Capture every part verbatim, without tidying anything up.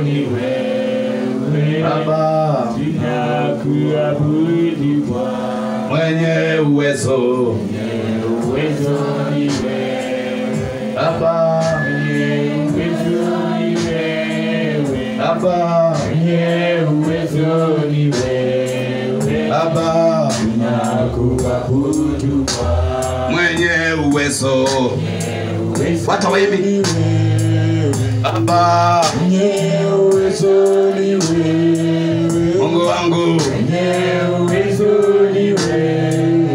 ni wewe Baba, tunakuabudu Bwana. mwenye uwezo, Mwenye uwezo ni wewe Baba, mwenye uwezo ni wewe Baba, mwenye uwezo ni wewe Baba, tunakuabudu Bwana. mwenye uwezo, Wata waimbi. Baba, mwenye uwezo ni wewe Mungu wangu, mwenye uwezo ni wewe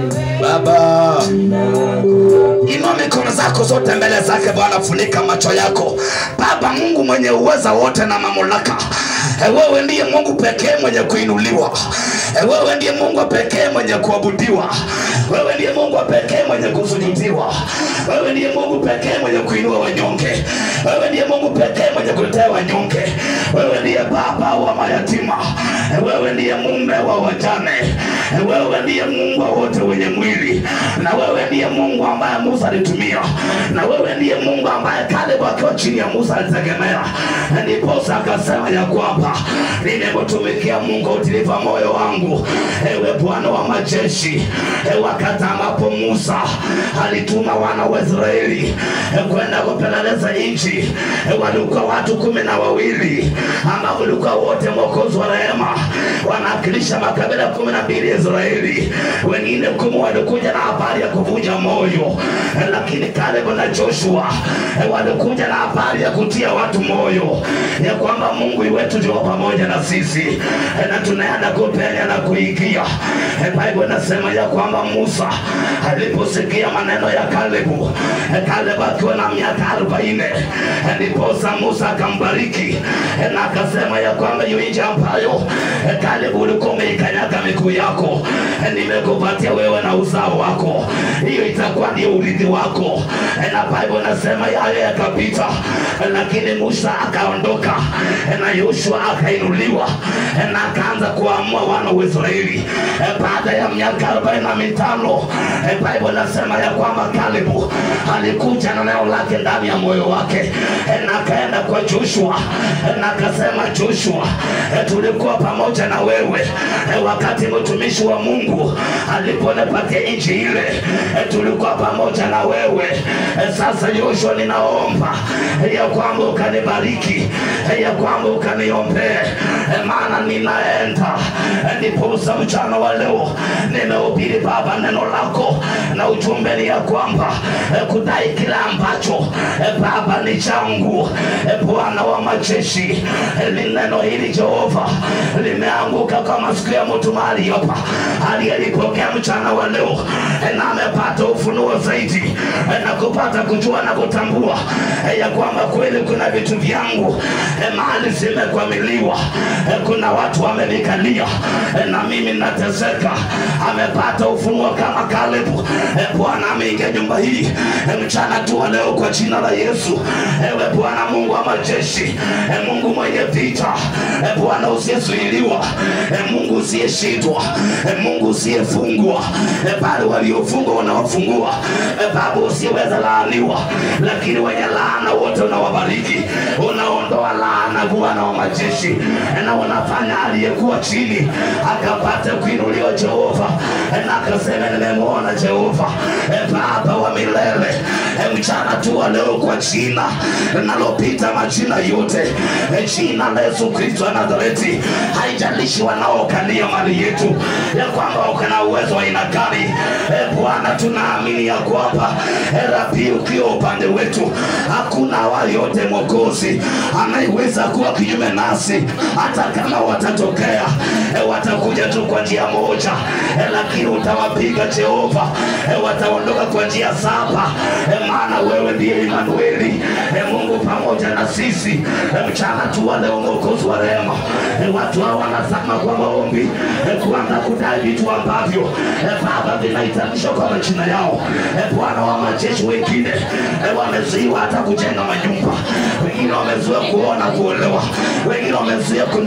Baba, tunakuabudu. inua mikono zako zote mbele zake Bwana, funika macho yako. Baba Mungu mwenye uweza wote na mamlaka, e wewe ndiye Mungu pekee mwenye kuinuliwa. E wewe ndiye Mungu pekee mwenye kuabudiwa. Wewe ndiye Mungu pekee mwenye kusujudiwa. Wewe ndiye Mungu pekee mwenye kuinua wanyonge. Wewe ndiye Mungu pekee mwenye kutetea wanyonge. Wewe ndiye baba wa mayatima. Wewe ndiye mume wa wajane. Wewe ndiye Mungu wa wote wenye mwili. Na wewe ndiye Mungu ambaye Musa alitumia. Na wewe ndiye Mungu ambaye Kaleb akiwa chini ya Musa alitegemea. Ndipo akasema ya kwamba nimekutumikia Mungu utilivu wa moyo wangu, ewe Bwana wa majeshi. E wakati ambapo Musa alituma wana wa Israeli e kwenda kupeleleza nchi, e walikuwa watu kumi na wawili ambao walikuwa wote mwokozi wa rehema, wanawakilisha makabila kumi na mbili ya Israeli. Wengine kumi walikuja na habari ya kuvunja moyo, e lakini Caleb na Joshua e walikuja na habari ya kutia watu moyo ya kwamba Mungu wetu ndio pamoja na sisi, e na tunaenda kupenya na kuingia. E Bible inasema ya kwamba Musa aliposikia maneno ya Caleb, e Caleb akiwa na miaka arobaini, ndipo Musa akambariki e na akasema ya kwamba hiyo nchi ambayo e Caleb ulikuwa umeikanyaga miguu yako, e nimekupatia wewe na uzao wako, hiyo itakuwa ndio urithi wako. E na Bible inasema yale yakapita, e lakini Musa akaondoka, e na Yoshua akainuliwa, e na akaanza kuamua wana wa Israeli. E baada ya miaka arobaini na mitano, e Bible inasema ya kwamba Caleb alikuja na neno lake ndani ya moyo wake, e na akaenda kwa Joshua, e na akasema Joshua, e tulikuwa pamoja na wewe e wakati mtumishi wa Mungu aliponipatia nchi ile, e tulikuwa pamoja na wewe. E sasa Joshua, ninaomba e ya kwamba ukanibariki, e ya kwamba ukaniombee, e maana ninaenda. E ndipo mchana wa leo nimehubiri Baba neno lako, na ujumbe ni ya kwamba e kudai kila ambacho e Baba ni changu, e Bwana wa majeshi, e neno hili Jehova limeanguka kama siku ya mtu mahali hapa aliyelipokea mchana wa leo, e na amepata ufunuo zaidi, e na kupata kujua na kutambua e ya kwamba kweli kuna vitu vyangu e mahali zimekwamiliwa, e kuna watu wamenikalia, e na mimi nateseka. Amepata ufunuo kama Caleb. E Bwana ameingia nyumba hii e mchana tu leo kwa jina la Yesu. Ewe Bwana Mungu wa majeshi, e Mungu mwenye vita, e Bwana usiyezuiliwa, e Mungu usiyeshindwa, e Mungu usiyefungwa, e bali waliofungwa unawafungua, e Baba usiyeweza laaniwa, lakini wenye laana wote unawabariki, unaondoa laana Bwana wa majeshi, e na unafanya aliyekuwa chini akapata kuinuliwa Jehova, e na akasema nimemwona Jehova, e Baba wa milele. E mchana tu leo kwa jina linalopita majina yote, e jina la Yesu Kristo wa Nazareti, haijalishi wanaokalia mali yetu ya kwamba ukana uwezo wa aina gani, e Bwana tunaamini ya kwamba e Rabi ukiwa upande wetu hakuna wale yote mwokozi anayeweza kuwa kinyume nasi. Hata kama watatokea e watakuja tu kwa njia moja, e lakini utawapiga Jehova, e wataondoka kwa njia saba, e maana wewe ndiye Emmanueli, e Mungu pamoja na sisi. E mchana tu leo mwokozi wa rehema, e watu hawa wanasema kwa maombi, e kuanza kudai vitu ambavyo e Baba vinaitanishwa kwa majina yao. E Bwana wa majeshi, wengine e wamezuiwa hata kujenga manyumba, wengine wamezuiwa kuona kuolewa, wengine wamezuiwa kununua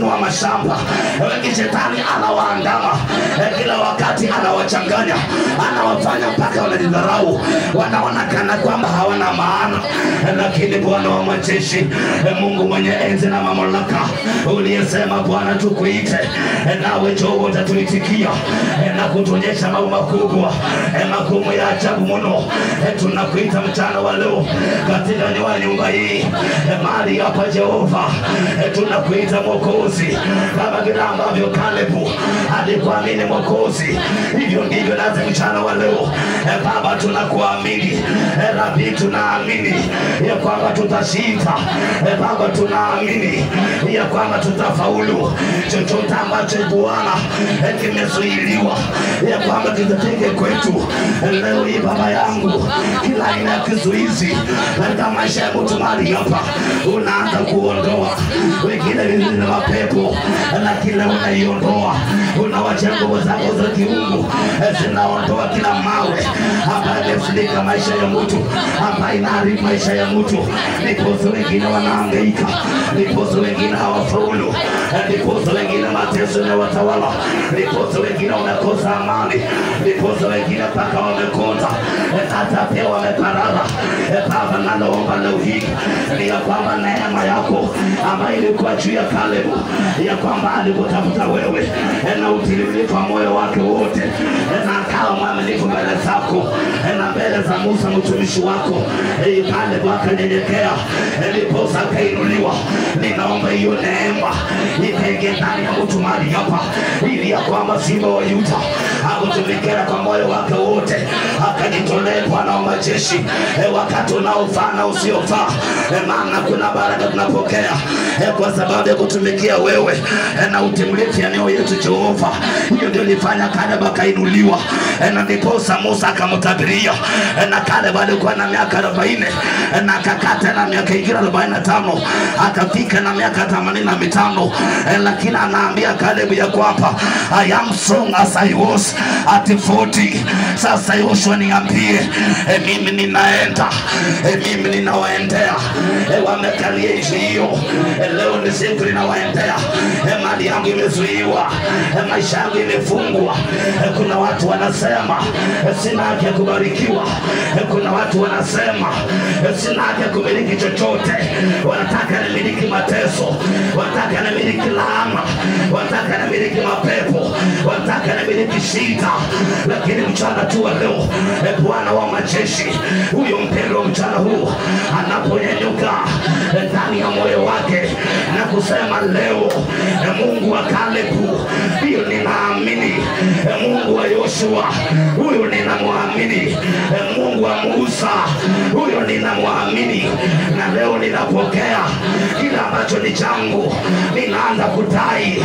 wa mashamba. Wengi shetani anawaandama kila wakati, anawachanganya, anawafanya mpaka wanajidharau, wanaona kana kwamba hawana maana. Lakini Bwana wa majeshi, Mungu mwenye enzi na mamlaka, uliyesema Bwana tukuite, nawe njoo utatuitikia na kutuonyesha mambo makubwa magumu ya ajabu mno. Tunakuita mchana wa leo katika nyumba nyumba hii mahali hapa Jehova, tunakuita Mwokozi, kama vile ambavyo Kalebu alikuamini Mwokozi, hivyo ndivyo nasi mchana wa leo Baba tunakuamini. Rabi, tunaamini ya kwamba tutashinda. Baba, tunaamini ya kwamba tutafaulu. Chochote ambacho Bwana kimezuiliwa ya kwamba kitafike kwetu leo hii Baba yangu, kila aina ya kizuizi katika maisha ya mtu mahali hapa unaanza kuondoa. Wengine vile mapepo na kila unaiondoa, unawacha nguvu zako za kiungu zinaondoa kila mawe ambayo yamefunika maisha ya mtu, ambayo inaharibu maisha ya mtu. Ndipo wengine wanahangaika, ndipo wengine hawafaulu, ndipo wengine mateso na watawala, ndipo wengine wamekosa amani, ndipo wengine mpaka wamekonda, hata pia wameparara. Baba, ninaomba leo hii ni ya kwamba neema yako ambayo ilikuwa juu ya Kalebu, ya kwamba alikutafuta wewe na utililifu wa moyo wake wote, na akawa mwaminifu mbele zako na mbele za Musa mtumishi wako, Kalebu akanyenyekea, ndipo akainuliwa. Ninaomba hiyo neema ipige ndani ya mtu mahali hapa, ili ya kwamba Simba wa Yuda akutumikia kwa moyo wake wote, akajitolea Bwana wa majeshi wakati unaofaa na usiofaa. Maana kuna baraka tunapokea kwa sababu ya kutumikia wewe na utimilifu ya neno yetu Jehova. Hiyo ndio ilifanya Kalebu akainuliwa, na ndipo Musa akamtabiria, na Kalebu alikuwa na miaka arobaini na akakata na miaka ingine arobaini na tano akafika na miaka themanini na mitano. Lakini anaambia Kalebu ya kwamba I am strong as I was at forty. Sasa Yoshua niambie, mimi ninaenda, mimi ninawaendea wamekalia nchi hiyo. Leo ni siku ninawaendea, mali yangu imezuiwa, maisha yangu imefungwa. Kuna watu wanasema sina haki ya kubarikiwa, kuna watu wanasema sina haki ya kumiliki chochote. Wanataka nimiliki mateso, wanataka nimiliki laana, wanataka nimiliki mapepo, wanataka nimiliki shida. Lakini mchana tu wa leo Bwana wa majeshi, huyo mpendwa mchana huu anaponyenyuka ndani ya moyo wake na kusema leo, Mungu wa Kalebu hiyo ninaamini, Mungu wa Yoshua huyo ninamwamini, Mungu wa Musa huyo ninamwamini, na leo ninapokea kila ambacho ni changu. Ninaanza kudai,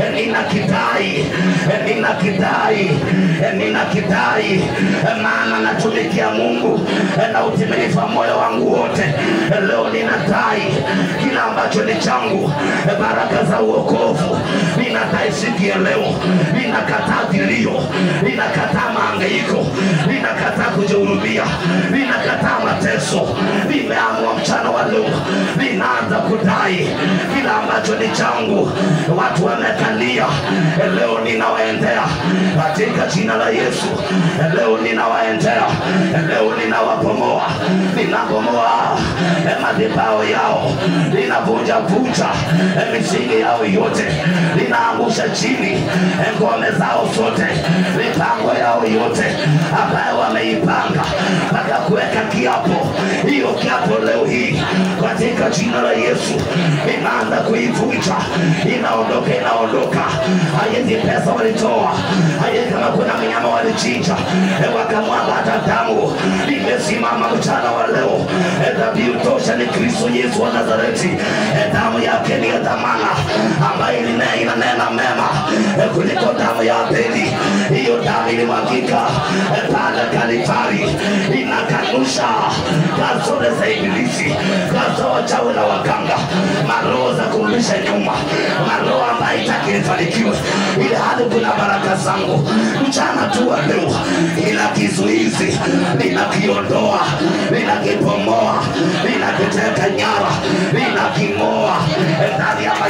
ninakidai, ninakidai, ninakidai, maana natumikia Mungu na utimilifu wa moyo wangu wote. Leo ninadai kila ambacho ni changu, baraka za uokovu ninadai siku ya leo. Ninakataa kilio, ninakataa mahangaiko, ninakataa kujihurumia, ninakataa mateso. Nimeamua mchana wa leo ninaanza kudai kila ambacho ni changu. Watu wamekalia, leo ninawaendea katika jina la Yesu. Leo ninawaendea, leo ninawapomoa, ninapomoa madhabahu yao, ninavunja vunja misingi yao yote, ninaangusha chini ngome zao zote, mipango yao yote ambayo wameipanga mpaka kuweka kiapo. Hiyo kiapo leo hii katika jina la Yesu inaanza kuivunja, inaondoka, inaondoka. Hizi pesa walitoa, hizi kama kuna mnyama walichinja wakamwaga hata damu, nimesimama mchana wa leo. Dhabihu tosha ni Kristo Yesu wa Nazareti. Damu yake ni ya dhamana ambayo inanena mema kuliko damu ya Abeli. Hiyo damu ilimwagika pale Kalvari, inakanusha kazi za ibilisi, kazi za wachawi na waganga, maroho za kurudisha nyuma, maroho ambayo itakifanikiwa ili hadi kuna baraka zangu. Mchana tu wa leo ila kizuizi ninakiondoa, ninakipomoa, ninakiteka nyara, ninakimoa ndani ya maisha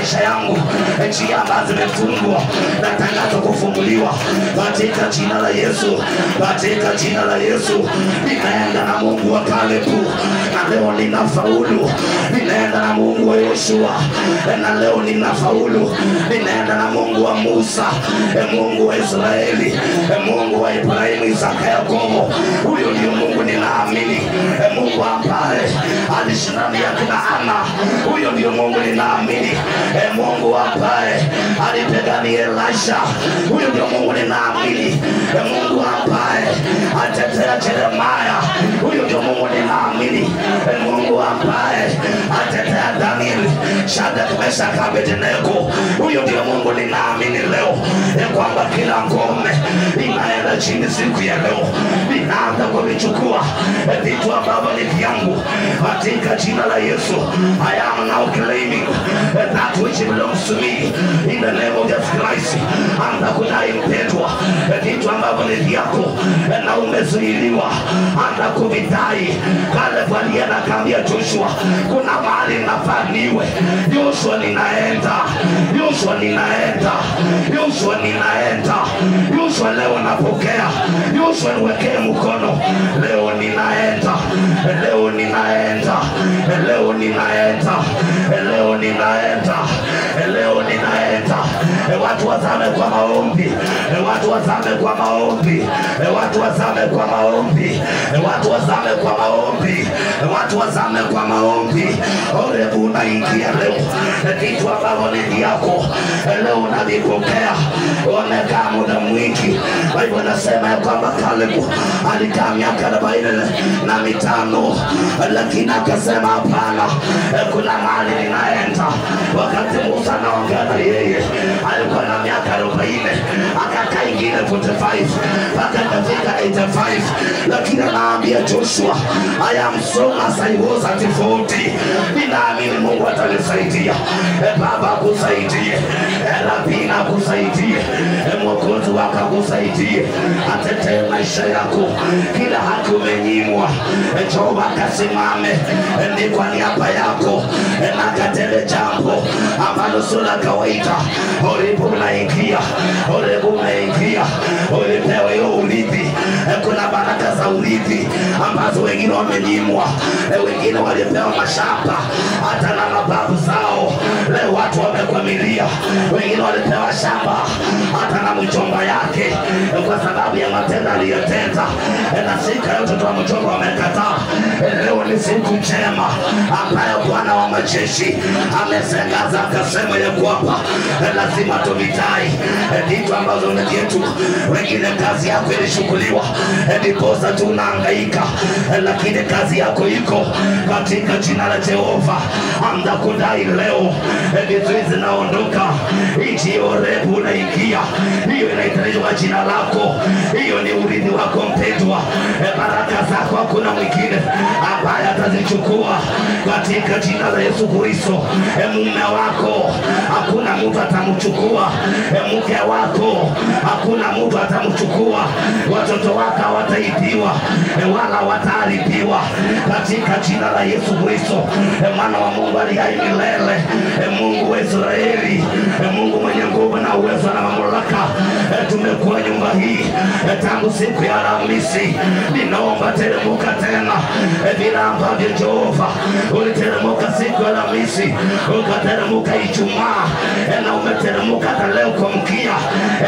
maisha yangu, njia ambazo zimefungwa natangaza kufunguliwa katika jina la Yesu, katika jina la Yesu. Ninaenda na Mungu wa Kalebu na leo ninafaulu. Ninaenda na Mungu wa Yoshua na leo ninafaulu. Ninaenda na Mungu wa Musa, Mungu wa Israeli, Mungu wa Ibrahimu, Isaka, Yakobo. Huyo ndio Mungu ninaamini, Mungu ambaye alishindana na Ana. Huyo ndio Mungu ninaamini, Mungu ambaye alipigania Elisha. Huyo ndio Mungu ninaamini, Mungu ambaye atetea Jeremiah. Huyo ndio Mungu ninaamini, Mungu ambaye atetea Daniel, Shadraka, Meshaki, Abednego. Huyo ndio Mungu ninaamini leo ya kwamba kila ngome inaenda chini siku ya leo. Ninaanza kuvichukua vitu ambavyo ni vyangu katika jina la Yesu. I am now claiming that which belongs to me in the name of Jesus Christ. Anza kudai mpendwa vitu ambavyo ni vyako na umezuiliwa, anza kuvidai. Kalebu alienda akaambia Joshua, kuna mahali nafaa niwe. Joshua ninaenda, Joshua ninaenda, Joshua ninaenda. Joshua leo napokea, Joshua niwekee mkono. Leo ninaenda, leo ninaenda, leo ninaenda, leo ninaenda, leo ninaenda. Watu wazame kwa maombi, watu wazame kwa maombi, watu wazame kwa maombi, watu wazame kwa maombi, watu wazame kwa maombi. Orebu unaingia leo, kitu ambavyo ni yako leo unavipokea. Unakaa muda mwingi. Biblia inasema ya kwamba Kalebu alikaa miaka arobaini na mitano, lakini akasema hapana, kuna mahali ninaenda. Wakati Musa anaongea na yeye alikuwa na miaka arobaini, akakaa ingine arobaini na tano mpaka kafika themanini na tano, lakini anaambia Joshua, I am strong as I was at forty. Ninaamini Mungu atanisaidia. Baba akusaidie, Rabina akusaidie, Mwokozi wako akusaidie, atetee maisha yako. Kila haki umenyimwa, Jehova akasimame ni kwa niaba yako na katende jambo ambalo sio la kawaida. Ulipo unaingia, ulipo unaingia, ulipewa hiyo urithi. Kuna baraka za urithi ambazo wengine wamenyimwa, wengine walipewa mashamba hata na mababu zao. Leo watu wamekwamilia, wengine walipewa shamba hata na mjomba yake kwa sababu ya matendo aliyotenda, na siku ya watoto wa mjomba wamekataa. Leo ni siku njema ambayo Bwana wa majeshi amesengaza akasema ya kwamba lazima tuvitai vitu ambazo ni vyetu. Wengine kazi yako ilishukuliwa, ndiposa tunahangaika, lakini kazi yako iko katika jina la Jehova. Anza kudai leo, vizuizi zinaondoka. Nchi Orebu unaingia, hiyo inaitwa jina lako, hiyo ni urithi wako mpendwa. Baraka zako hakuna mwingine ambaye atazichukua katika jina la Yesu Kristo. Mume wako hakuna mtu atamchukua, mke wako hakuna mtu atamchukua, watoto wako hawataibiwa wala wataharibiwa katika jina la Yesu Kristo. Mwana wa Mungu aliye milele, Mungu wa Israeli, Mungu mwenye nguvu na uwezo na mamlaka. Tumekuwa nyumba hii tangu siku ya Alhamisi. Ninaomba teremka tena vile ambavyo Jehova uliteremka siku ya Alhamisi, ukateremka Ijumaa, na umeteremka hata leo kwa mkia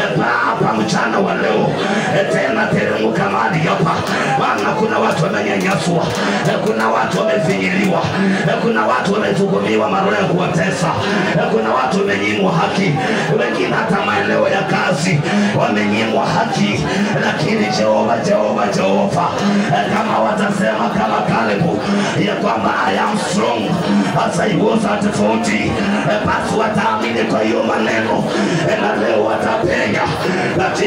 hapa mchana wa leo. Tena teremka mahali hapa, maana kuna watu wamenyanyaswa, kuna watu wamefinyiliwa, kuna watu wametugumiwa maroho ya kuwatesa, kuna watu wamenyimwa haki, wengine hata maeneo ya kazi wamenyimwa haki. Lakini Jehova, Jehova, Jehova, kama watasema kama Kalebu ya kwamba I am strong as I was at forty, basi wataamini kwa hiyo maneno, na leo watapenya katika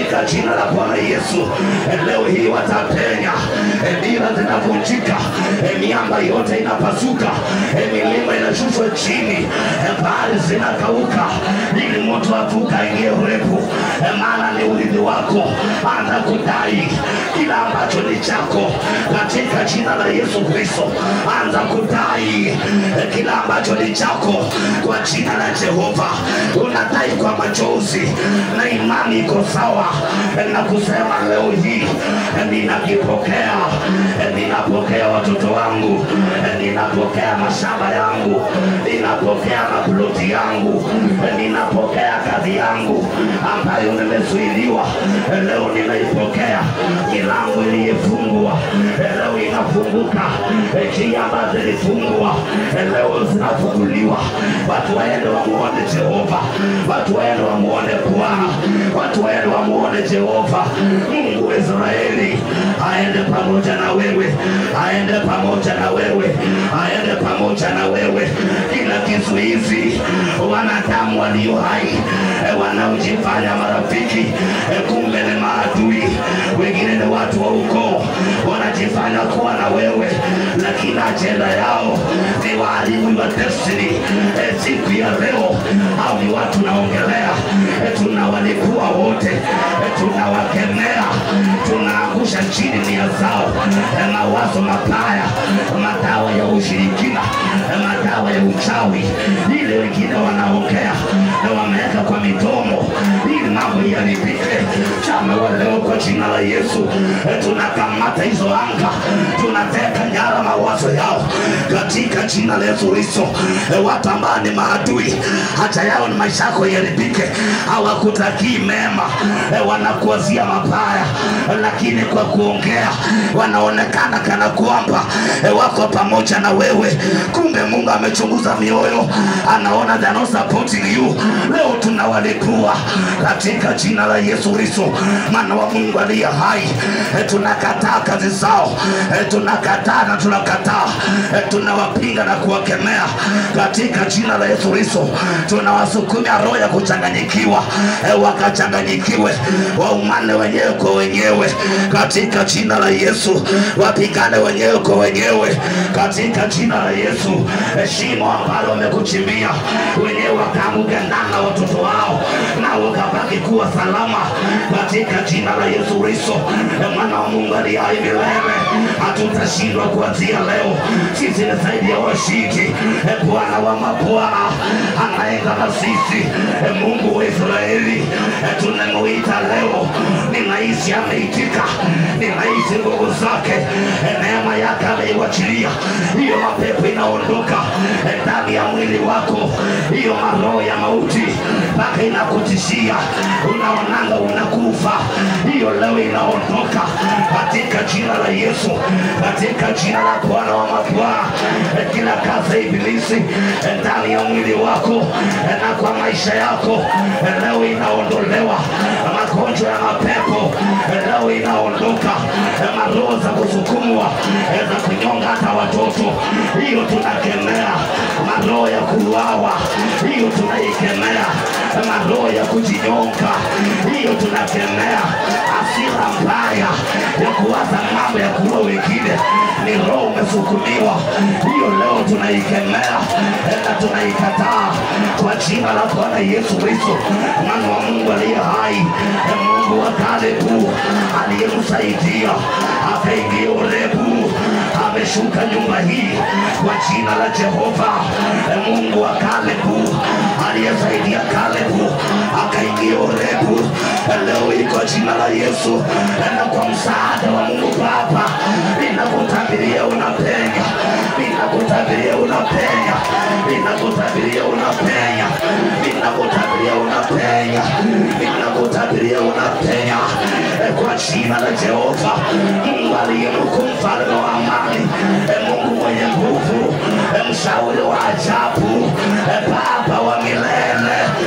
katika jina la Bwana Yesu. Leo hii watapenya, dira zinavunjika, miamba yote inapasuka, milima inashushwa chini, bahari zinakauka, ili moto avuka ingie Horebu. Maana ni urithi wako. Anza kudai kila ambacho ni chako katika jina la Yesu Kristo. Anza kudai kila ambacho ni chako kwa jina la Jehova. Unadai kwa machozi na imani iko sawa, na kusema leo hii ninakipokea. Ninapokea watoto wangu, ninapokea mashamba yangu, ninapokea maploti yangu, ninapokea kazi yangu ambayo nimezuiliwa. Leo ninaipokea. Milango iliyofungwa leo inafunguka, njia ambazo zilifungwa leo zinafunguliwa. Watu waende wamuone Jehova, watu waende wamuone Bwana, watu waende wamuone Jehova. Mungu wa Israeli aende pamoja na wewe, aende pamoja na wewe, aende pamoja na wewe. Kila kizuizi, wanadamu walio hai wanaojifanya marafiki, kumbe ni maadui. Wengine ni watu wa ukoo wanajifanya kuwa na wewe, lakini ajenda yao ni waharibu wa destiny. Siku ya leo au ni watu naongelea, tunawalipua wote, tunawakemea, tunaangusha chini nia zao, mawazo mabaya, madawa ya ushirikina, madawa ya uchawi, ile wengine wanaongea na wameweka kwa midomo ili mambo yaribike. Chama wa leo kwa jina la Yesu tunakamata hizo anga, tunateka nyara mawazo yao katika jina la Yesu Kristo. Watu ambao ni maadui, hata yao ni maisha yako yaribike, hawakutakii mema, wanakuazia mabaya, lakini kwa kuongea wanaonekana kana kwamba wako pamoja na wewe. Kumbe Mungu amechunguza mioyo, anaona they are not supporting you. Leo tunawalipua katika jina la Yesu Kristo. Maana wa Mungu aliye hai, tunakataa kazi zao, tunakataa na tunakataa, tunawapinga na kuwakemea katika jina la Yesu Kristo. Tunawasukumia roho ya kuchanganyikiwa, wakachanganyikiwe, waumane wenyewe kwa wenyewe katika jina la Yesu, wapigane wenyewe kwa wenyewe katika jina la Yesu. Shimo ambalo wamekuchimbia wenyewe wakaanguka ndani na watoto wao, na wakabaki kuwa salama katika jina la Yesu Kristo. Mwana wa Mungu aliye hai milele, hatutashindwa kuanzia leo. Sisi ni zaidi ya washindi. Bwana wa mabwana anaenda na sisi. Mungu wa Israeli tunamuita leo. Ninahisi ameitika, ninahisi nguvu zake, neema yake ameiwachilia. Hiyo mapepo inaondoka ndani ya mwili wako, hiyo maroho ya mauti mpaka inakutishia, unaonanga unakufa, hiyo leo inaondoka katika jina la Yesu, katika jina la Bwana wa mabwana. Kila kazi ya ibilisi ndani ya mwili wako na kwa maisha yako leo inaondolewa. Magonjwa ya mapepo leo inaondoka, maroho za kusukumwa, za kunyonga hata watoto, hiyo tunakemea. Maroho ya kuuawa, hiyo tunaikemea. Maroho ya kujinyonga, hiyo tunakemea. Hasira mbaya ya kuwaza mambo ya kuua wengine, ni roho umesukumiwa, hiyo leo tunaikemea na tunaikataa kwa jina la Bwana Yesu Kristo. Mwana wa Mungu aliye hai, Mungu wa Kalebu aliyemsaidia akaingia Horebu, ameshuka nyumba hii kwa jina la Jehova. Mungu wa Kalebu aliyesaidia Kalebu akaingia Horebu, leo iko jina la Yesu. Na kwa msaada wa Mungu Baba, ninakutabiria unapenya, ninakutabiria unapenya, ninakutabiria unapenya, ninakutabiria unapenya, ninakutabiria unapenya kwa jina la Jehova. Mungu aliye mkuu, mfalme wa amani, Mungu mwenye nguvu, mshauri wa ajabu, Baba wa milele,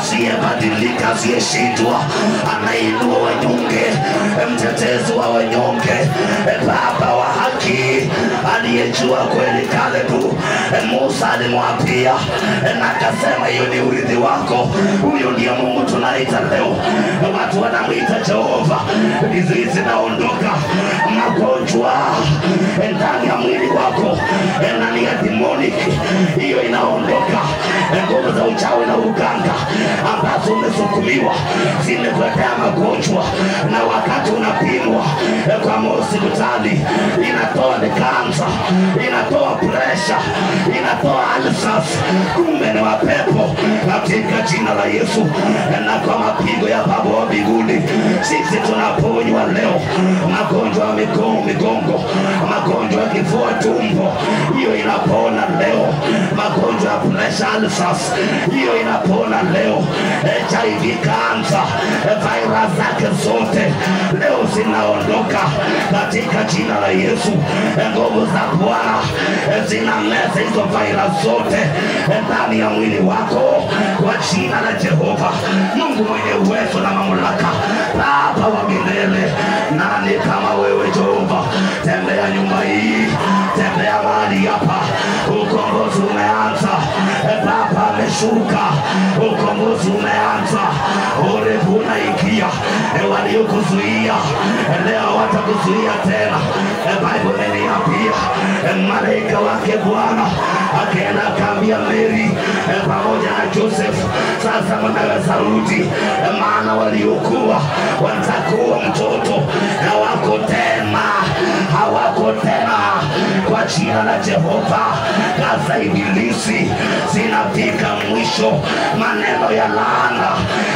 asiyebadilika, asiyeshindwa, anainua wanyonge, mtetezi wa wanyonge, baba wa haki, aliyejua kweli Kalebu. Musa alimwapia na akasema hiyo ni urithi wako. Huyo ndiye Mungu tunaita leo. Watu wanamuita Jehova. Vizuizi naondoka, magonjwa ndani ya mwili wako, ndani ya demonic, hiyo inaondoka. Nguvu za uchawi na uganga ambazo umesukumiwa zimekuletea magonjwa, na wakati unapimwa kwa hospitali inatoa ni kansa, inatoa pressure, inatoa ulcers, kumbe ni mapepo. Katika jina la Yesu na kwa mapigo ya Baba wa mbinguni, sisi tunaponywa leo. Magonjwa ya migongo, migongo, magonjwa ya kifua, tumbo, hiyo inapona leo. Magonjwa ya pressure, ulcers, hiyo inapona leo. H I V, cancer, virus zake zote leo zinaondoka katika jina la Yesu. Nguvu za Bwana zinameza hizo virus zote ndani ya mwili wako kwa jina la Jehova. Mungu mwenye uwezo na mamlaka, Baba wa milele, nani kama wewe Jehova? Tembea nyumba hii, tembea mahali hapa. Ukombozi umeanza, Baba ameshuka, ukombozi umeanza. Urefu unaingia, waliokuzuia leo watakuzuia tena. Bible imeniambia malaika wake Bwana akaenda akaambia Mary pamoja na Joseph, sasa mnaweza rudi, maana waliokuwa watakuwa mtoto hawako tena, hawako tena. Kwa jina la Jehova, kaza ibilisi zinafika mwisho. Maneno ya laana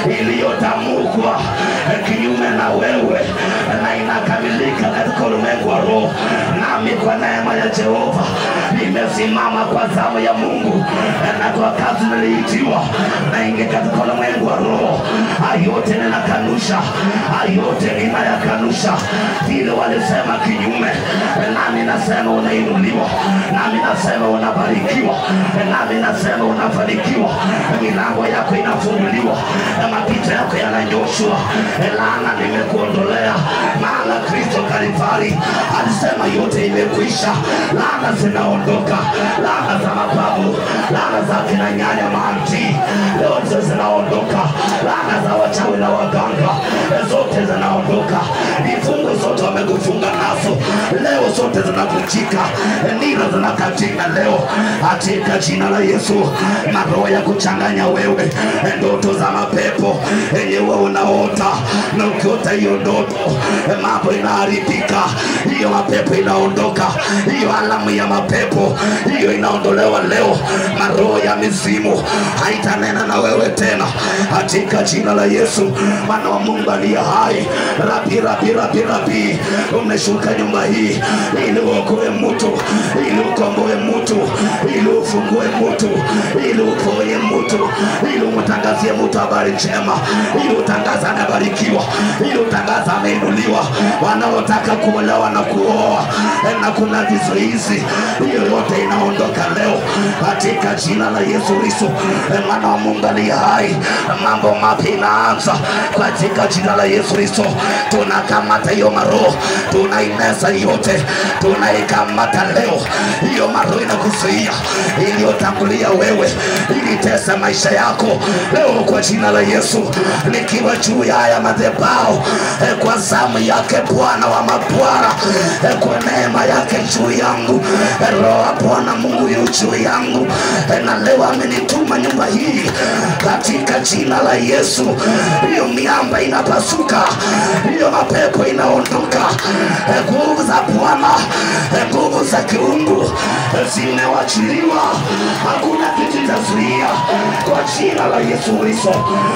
iliyotamkwa kinyume na wewe na inakamilika katika ulimwengu wa roho. Nami kwa neema ya Jehova nimesimama kwa zamu ya Mungu, na kwa kazi niliitiwa na inge katika ulimwengu wa roho. Ayote ninakanusha, ayote ninayakanusha. Vile walisema kinyume, nami nasema unainuliwa, nami nasema unabarikiwa, nami nasema unafanikiwa. Milango yako inafunguliwa, mapito yako yananyoshwa. Laana nimekuondolea, maana Kristo Kalvari alisema yote imekwisha. Laana zinaondoka, laana za mababu, laana za kina nyanya maanti, yote zinaondoka. Laana za wachawi na waganga zote zinaondoka. Vifungo zote wamekufunga nazo leo zote zinavunjika, nira zinakatika leo katika jina la Yesu. Maroho ya kuchanganya wewe, ndoto za mapepo yenye wewe unaota, na ukiota hiyo ndoto mambo inaharibika, hiyo mapepo inaondoka, hiyo alamu ya mapepo hiyo inaondolewa leo. Maroho ya mizimu haitanena na wewe tena katika jina la Yesu. Maana wa Mungu aliye hai, rabi rabi rabi rabi, umeshuka nyumba hii ili uokoe mtu, ili ukomboe mtu, ili ufungue mtu, ili uponye mtu, ili umtangazie mtu habari njema, ili utangaza anabarikiwa, ili utangaza ameinuliwa. Wanaotaka kuolewa na kuoa na kuna vizuizi, hiyo yote inaondoka leo katika jina la Yesu Kristo. Maana wa Mungu aliye hai, mambo mapya inaanza katika jina la Yesu Kristo. Tunakamata hiyo maroho, tunaimeza yote, tunaikamata leo. Hiyo maroho inakuzuia, iliyotangulia wewe, ilitesa maisha yako leo kwa jina la Yesu. Nikiwa juu ya haya madhabahu kwa zamu yake Bwana wa mabwana, kwa neema yake juu yangu, Roho wa Bwana Mungu yu juu yangu, na leo amenituma nyumba hii katika jina la Yesu. Hiyo miamba inapasuka, hiyo mapepo inaondoka, nguvu za Bwana, nguvu za kiungu zimewachiliwa. Hakuna kitu kitazuia kwa jina la Yesu Kristo.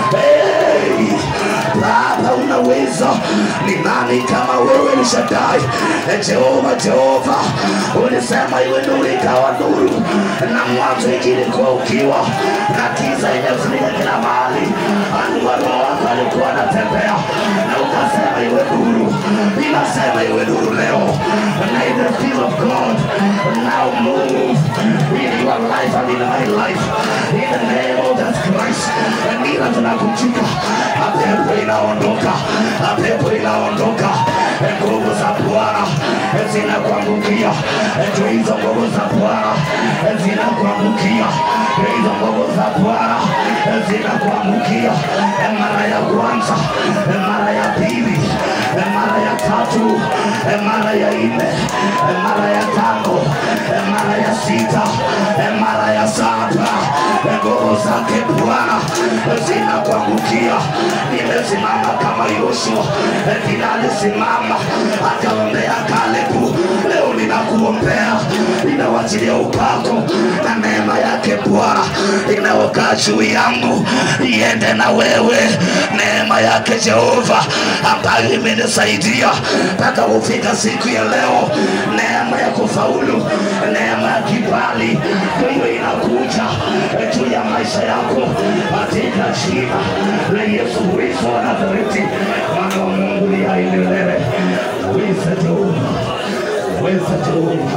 Hey, Baba unaweza, ni nani kama wewe? Ni Shaddai, Jehova, Jehova. Ulisema iwe nuru ikawa nuru, na mwanzo ilikuwa ukiwa, na giza imefunika kila mahali. Roho wako alikuwa anatembea, na ukasema iwe nuru. Ninasema iwe nuru leo. May the peace of God now move in your life and in my life, in the name of Jesus Christ. Nira zinakujika, pepo inaondoka, pepo inaondoka, nguvu za Bwana zinakuangukia, hizo nguvu za Bwana zinakuangukia, hizo nguvu za Bwana zinakuangukia. Mara ya kwanza, mara ya pili, mara ya tatu, mara ya nne, mara ya tano, mara ya sita, mara ya saba, nguvu zake Bwana zinakuangukia. Nimesimama kama Yoshua, kila alisimama akaombea Kalebu. Leo ninakuombea, ninawachilia upako na neema yake Bwana inayokaa juu yangu iende na wewe. Neema yake Jehova ambayo imenisaidia mpaka kufika siku ya leo, neema ya kufaulu, neema ya kibali, hiyo inakuja juu ya maisha yako katika jina la Yesu Kristo wa Nazareti, Mwana wa Mungu aliye milele. Weza Jehova, weza Jehova,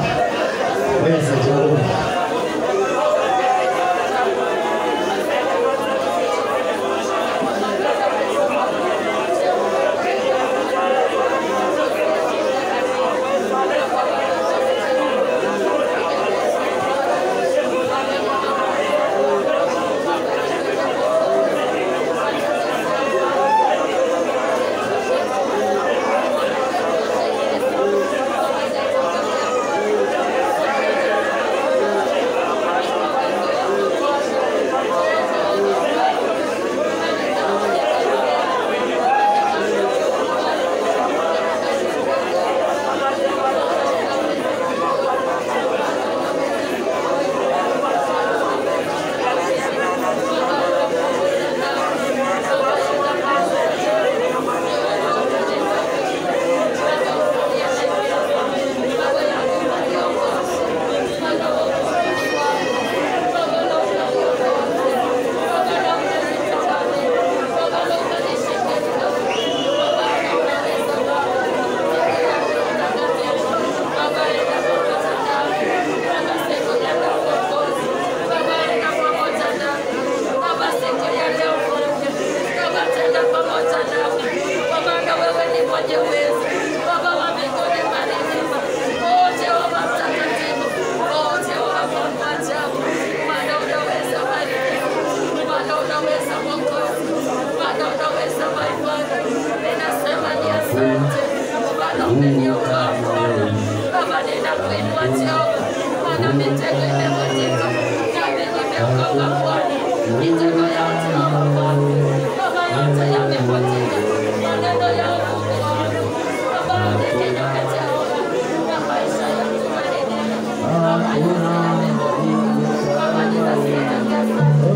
weza Jehova. Oh